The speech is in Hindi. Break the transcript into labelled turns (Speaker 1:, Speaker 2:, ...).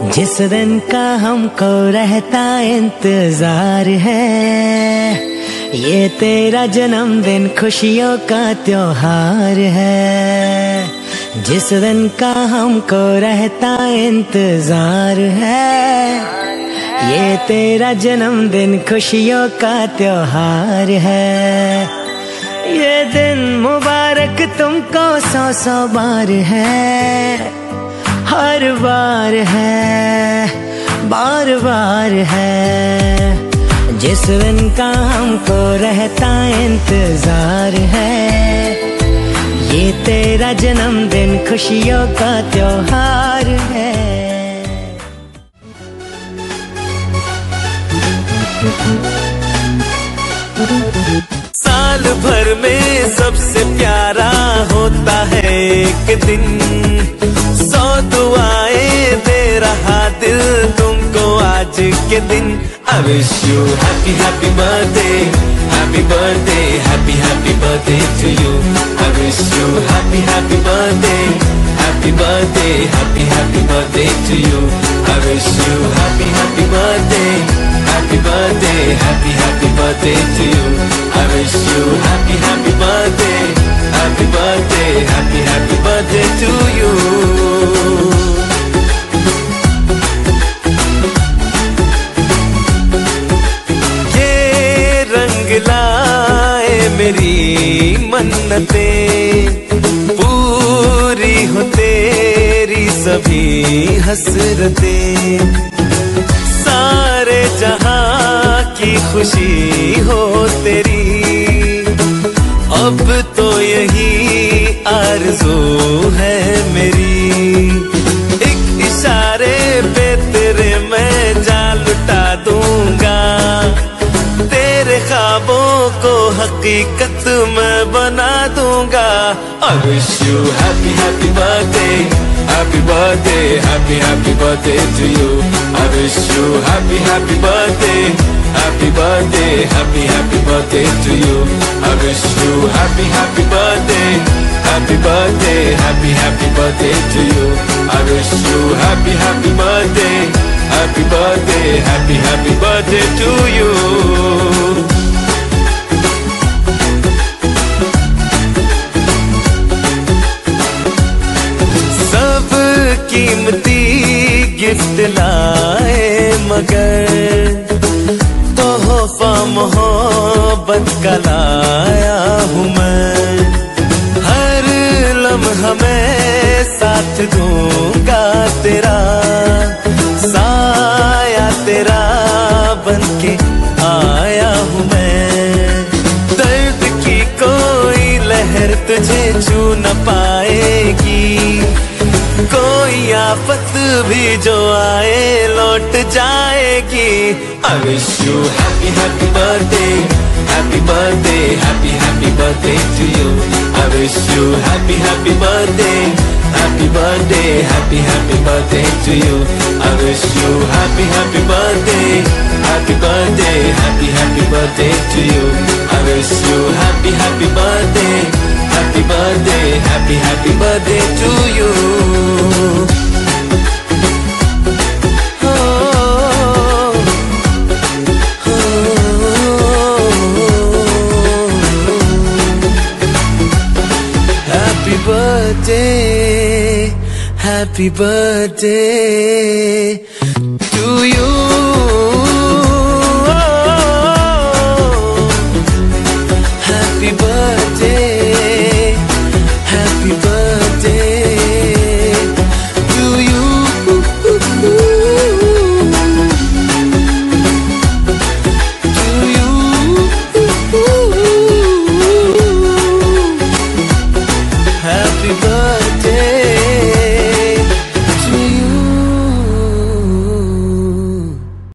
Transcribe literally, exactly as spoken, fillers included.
Speaker 1: जिस दिन का हमको रहता इंतजार है, ये तेरा जन्मदिन खुशियों का त्योहार है। जिस दिन का हमको रहता इंतजार है, ये तेरा जन्मदिन खुशियों का त्योहार है। ये दिन मुबारक तुमको सौ सौ बार है, हर बार है, बार बार है। जिस दिन का हमको रहता इंतजार है, ये तेरा जन्मदिन खुशियों का त्योहार है।
Speaker 2: साल भर में सबसे प्यारा होता है एक दिन, सौ दुआएं दे रहा दिल तुमको आज के दिन। I wish you happy happy birthday, happy birthday, happy happy birthday to you. I wish you happy happy birthday, happy birthday, happy happy birthday to you. I wish you happy happy birthday, happy birthday, happy happy birthday to you. I wish you happy happy birthday, happy birthday, happy happy birthday to you. ये रंग लाए मेरी मन्नतें, पूरी हो तेरी सभी हसरतें। सारे जहां की खुशी हो तेरी, अब तो यही आरज़ू है मेरी। एक इशारे पे तेरे मैं जान लुटा दूंगा, तेरे ख्वाबों को हकीकत मैं बना दूंगा। I wish you happy happy birthday, happy birthday, happy happy birthday to you. I wish you happy happy birthday, happy birthday, happy happy birthday to you. I wish you happy happy birthday, happy birthday, happy happy birthday to you. I wish you happy happy birthday, happy birthday, happy happy birthday to you. सब कीमती गिफ्ट लाए मगर तोहफा मोहब्बत का लाया हूँ मैं। हर लम्हा मैं साथ दूंगा तेरा, साया तेरा बनके आया हूँ मैं। दर्द की कोई लहर तुझे छू न पाएगी, कोई आफत भी जो आए लौट जाएगी। I wish you happy happy birthday, happy birthday, happy happy birthday to you. I wish you happy happy birthday, happy birthday, happy happy birthday to you. I wish you happy happy birthday, happy birthday, happy happy birthday to you. I wish you happy happy birthday, happy birthday, happy happy birthday to you. Happy birthday, happy birthday to you.